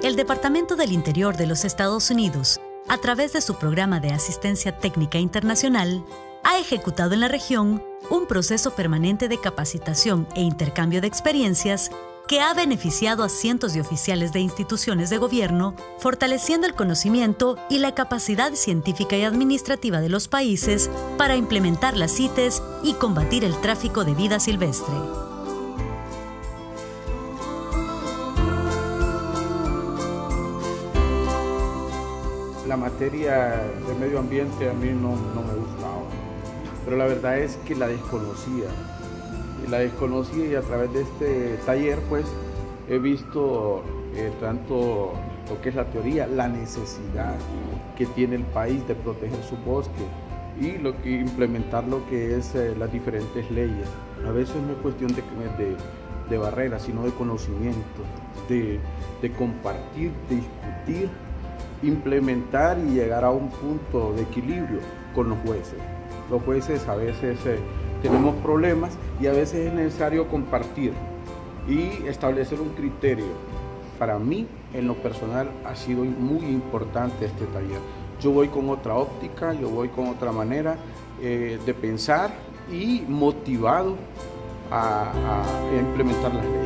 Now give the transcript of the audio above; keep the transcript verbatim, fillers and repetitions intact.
el Departamento del Interior de los Estados Unidos, a través de su programa de asistencia técnica internacional, ha ejecutado en la región un proceso permanente de capacitación e intercambio de experiencias que ha beneficiado a cientos de oficiales de instituciones de gobierno, fortaleciendo el conocimiento y la capacidad científica y administrativa de los países para implementar las CITES y combatir el tráfico de vida silvestre. La materia de medio ambiente a mí no, no me gustaba, pero la verdad es que la desconocía. Y la desconocía y a través de este taller pues he visto eh, tanto lo que es la teoría, la necesidad que tiene el país de proteger su bosque y lo que, implementar lo que es eh, las diferentes leyes. A veces no es cuestión de, de, de barreras, sino de conocimiento, de, de compartir, de discutir, implementar y llegar a un punto de equilibrio con los jueces. Los jueces a veces eh, tenemos problemas y a veces es necesario compartir y establecer un criterio. Para mí, en lo personal, ha sido muy importante este taller. Yo voy con otra óptica, yo voy con otra manera eh, de pensar y motivado a, a implementar las leyes.